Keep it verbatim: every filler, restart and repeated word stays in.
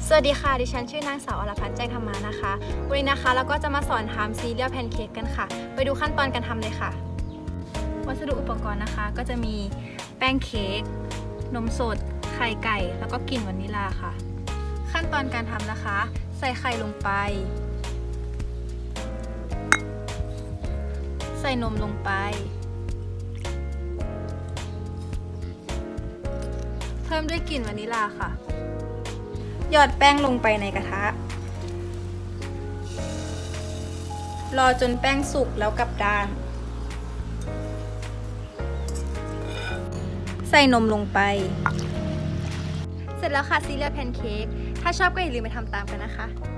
สวัสดีค่ะดิฉันชื่อนางสาวอรพัฒน์ใจธรรมานะคะวันนี้นะคะเราก็จะมาสอนทำซีเรียลแพนเค้กกันค่ะไปดูขั้นตอนการทำเลยค่ะวัสดุอุปกรณ์นะคะก็จะมีแป้งเค้กนมสดไข่ไก่แล้วก็กลิ่นวานิลลาค่ะขั้นตอนการทำนะคะใส่ไข่ลงไปใส่นมลงไปเพิ่มด้วยกลิ่นวานิลลาค่ะหยอดแป้งลงไปในกระทะรอจนแป้งสุกแล้วกลับด้านใส่นมลงไปเสร็จแล้วค่ะซีเรียลแพนเค้กถ้าชอบก็อย่าลืมไปทำตามกันนะคะ